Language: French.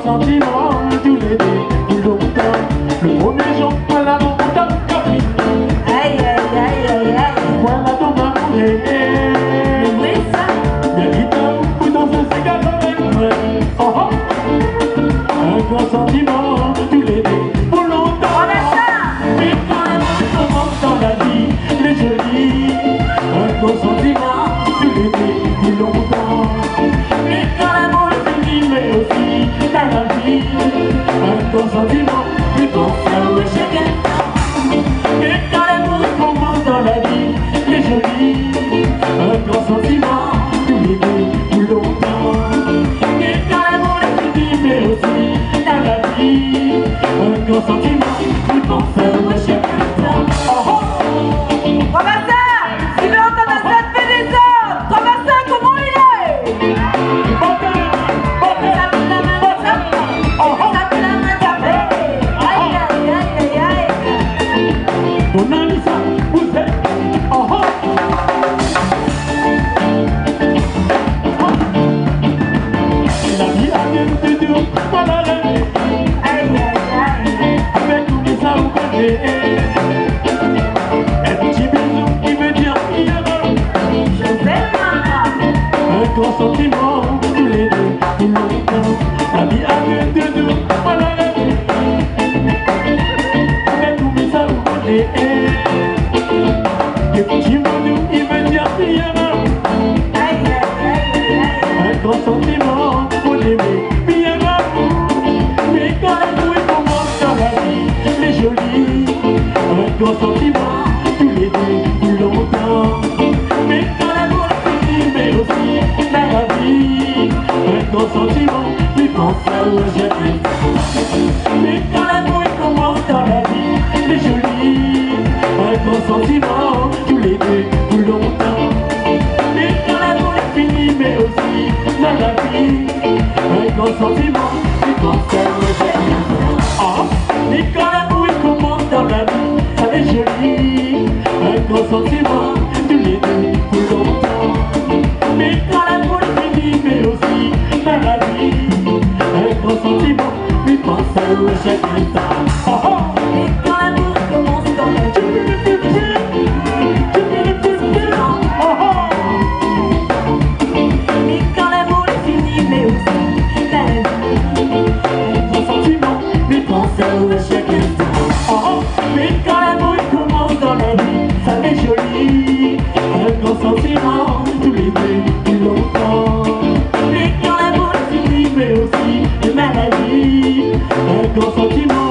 grand sentiment, tous les deux, tout longtemps. Le premier jour, voilà mon bouton de café. Aïe, aïe, aïe, aïe, aïe. Voilà ton amour et Oui, ça. véritable bouton de cigare avec moi. Oh oh. Un grand sentiment, tous les deux, pour longtemps. Et quand l'amour commence dans la vie, les jolis. Un grand sentiment, tous les deux, pour longtemps. Et quand l'amour finit, mais aussi dans la vie, un grand sentiment, plus conserve chaque instant. Et quand l'amour commence dans la vie, les jolis, un grand sentiment, tous les deux, pour longtemps. Et quand l'amour finit, mais aussi dans la vie, un grand sentiment, plus conserve chaque instant. Oh oh. Robinson, si vous entendez ça, te fait des ordres. Robinson, comment il est? Mon ami, ça, vous êtes, oh oh. La vie a bien de dur, voilà la vie. Avec tout les ça, vous connaissez. Un petit bisou qui veut dire qu'il y a un grand sentiment, tous les deux, tout longtemps. La vie a bien de dur, voilà la vie. Avec tout les ça, vous connaissez. Un petit bisou qui veut dire qu'il y a un grand sentiment pour l'aimer, bien l'amour. Mais quand l'amour commence dans la vie, les jolis, un grand sentiment, tous les deux, tout longtemps. Mais quand l'amour finit, mais aussi dans la vie, un grand sentiment, plus conserve jamais. Mais quand l'amour commence dans la vie, les jolis, un grand sentiment, tous les deux, tout longtemps. Mais quand l'amour est fini, mais aussi dans la vie, un grand sentiment qui conserve jamais. Ah, mais quand l'amour commence dans la vie, ça est joli, un grand sentiment, tous les deux, pour longtemps. Mais quand l'amour est fini, mais aussi dans la vie, un grand sentiment qui conserve chaque instant. Ah, ah. Chaque instant. Oh, mais quand l'amour commence dans la vie, ça est joli, un grand sentiment, tous les deux, plus longtemps. Mais quand l'amour finit, mais aussi une maladie, un grand sentiment.